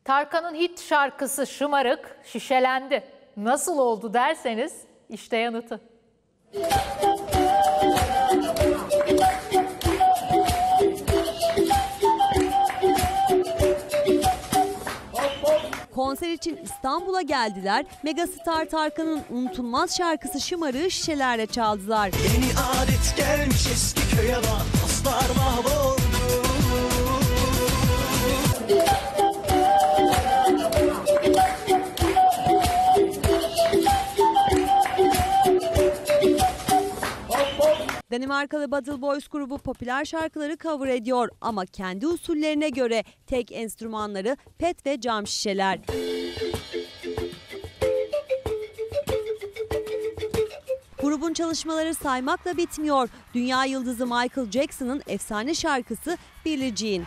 Tarkan'ın hit şarkısı Şımarık şişelendi. Nasıl oldu derseniz işte yanıtı. Konser için İstanbul'a geldiler. Megastar Tarkan'ın unutulmaz şarkısı Şımarık'ı şişelerle çaldılar. Yeni adet gelmiş eski köye bak, dostlar mahvoldu. Danimarkalı Battle Boys grubu popüler şarkıları cover ediyor ama kendi usullerine göre tek enstrümanları pet ve cam şişeler. Grubun çalışmaları saymakla bitmiyor. Dünya yıldızı Michael Jackson'ın efsane şarkısı Billie Jean.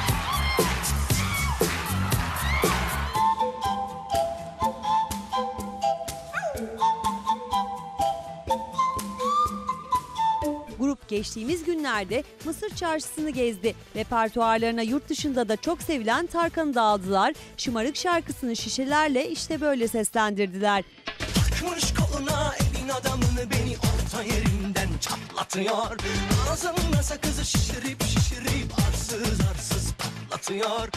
Grup geçtiğimiz günlerde Mısır Çarşısı'nı gezdi. Repertuarlarına yurt dışında da çok sevilen Tarkan'ı da aldılar. Şımarık şarkısını şişelerle işte böyle seslendirdiler. Takmış koluna evin adamını, beni orta yerinden çatlatıyor. Ağzımda sakızı şişirip arsız arsız patlatıyor.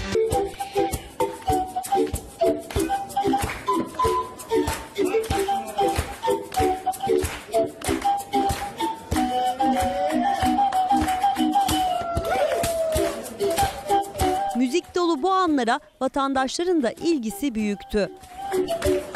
Müzik dolu bu anlara vatandaşların da ilgisi büyüktü.